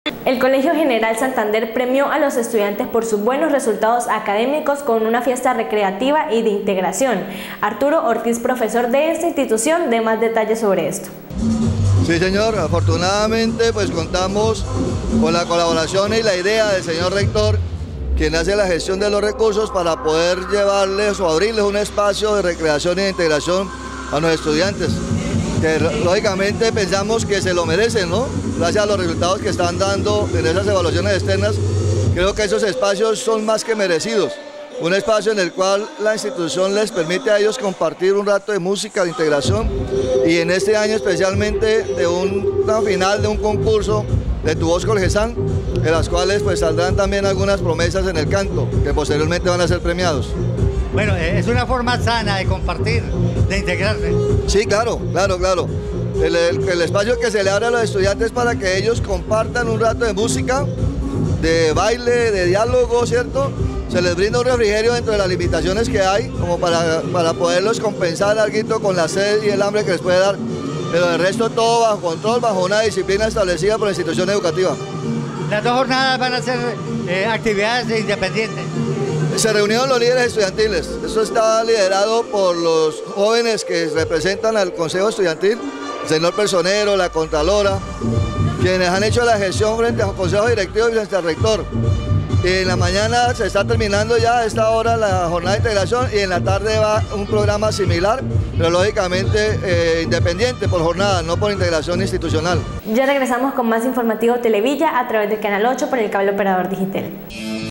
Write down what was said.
El Colegio General Santander premió a los estudiantes por sus buenos resultados académicos con una fiesta recreativa y de integración. Arturo Ortiz, profesor de esta institución, da más detalles sobre esto. Sí, señor, afortunadamente pues contamos con la colaboración y la idea del señor rector, quien hace la gestión de los recursos para poder llevarles o abrirles un espacio de recreación y de integración a los estudiantes, que lógicamente pensamos que se lo merecen, ¿no? Gracias a los resultados que están dando en esas evaluaciones externas, creo que esos espacios son más que merecidos. Un espacio en el cual la institución les permite a ellos compartir un rato de música, de integración, y en este año especialmente de una final de un concurso de Tu Voz Colgesan, de las cuales pues saldrán también algunas promesas en el canto, que posteriormente van a ser premiados. Bueno, es una forma sana de compartir, de integrarse. Sí, claro. El espacio que se le abre a los estudiantes para que ellos compartan un rato de música, de baile, de diálogo, ¿cierto? Se les brinda un refrigerio dentro de las limitaciones que hay, como para poderlos compensar algo con la sed y el hambre que les puede dar, pero de resto todo bajo control, bajo una disciplina establecida por la institución educativa. Las dos jornadas van a ser actividades independientes. Se reunieron los líderes estudiantiles, eso está liderado por los jóvenes que representan al Consejo Estudiantil, el señor Personero, la Contralora, quienes han hecho la gestión frente al Consejo Directivo y frente al Rector. En la mañana se está terminando ya a esta hora la jornada de integración y en la tarde va un programa similar, pero lógicamente independiente por jornada, no por integración institucional. Ya regresamos con más informativo Televilla a través del canal 8 por el cable operador digital.